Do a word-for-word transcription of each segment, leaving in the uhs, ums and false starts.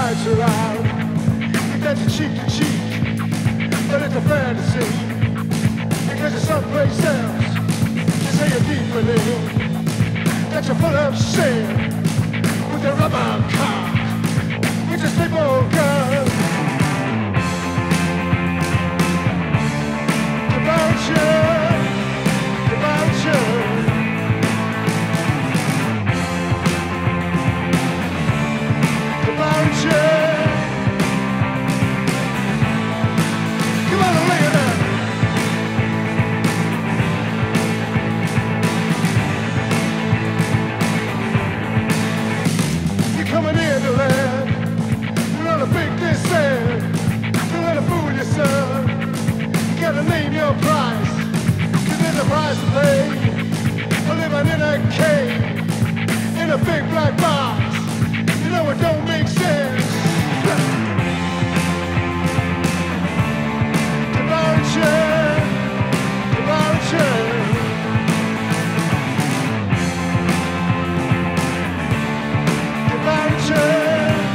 nights are out. You got your cheek to cheek, but it's a fantasy. Because you're someplace else, you say you're deep within. That you're full of sin, with your rubber cock, with your staple gun. Devour Churn, Devour Churn. Devour Churn. Come on and lay it down. You're coming in to land. You're on a big descent. Don't let it fool you, son. You gotta name your price, 'cause there's a price to pay for living in a cave, in a big black box. You know it don't make sense. Devour Churn, Devour Churn. Devour Churn.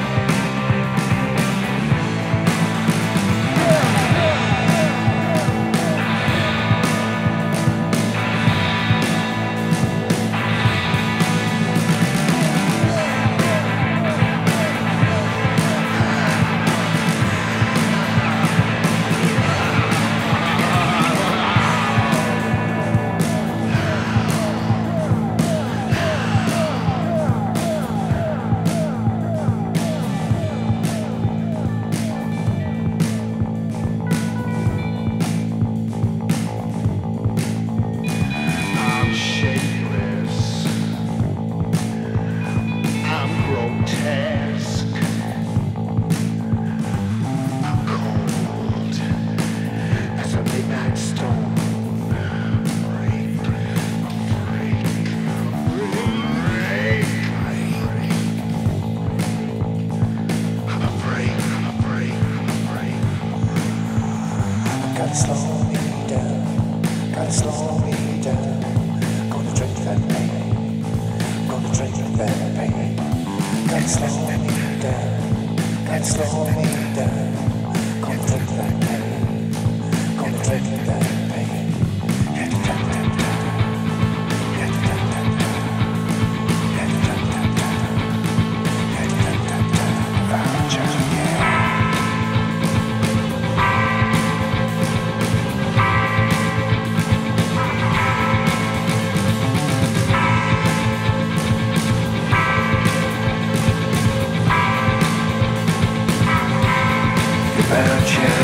Gotta slow me down, gotta slow me down. Gonna drink that pain, gonna drink that pain. Gotta slow me down, gotta slow me down. Gonna drink that pain, gonna drink that pain. Had to tap tap tap, had to tap tap tap, had to tap tap tap, had to tap tap tap. Devour Churn, yeah. Devour Churn.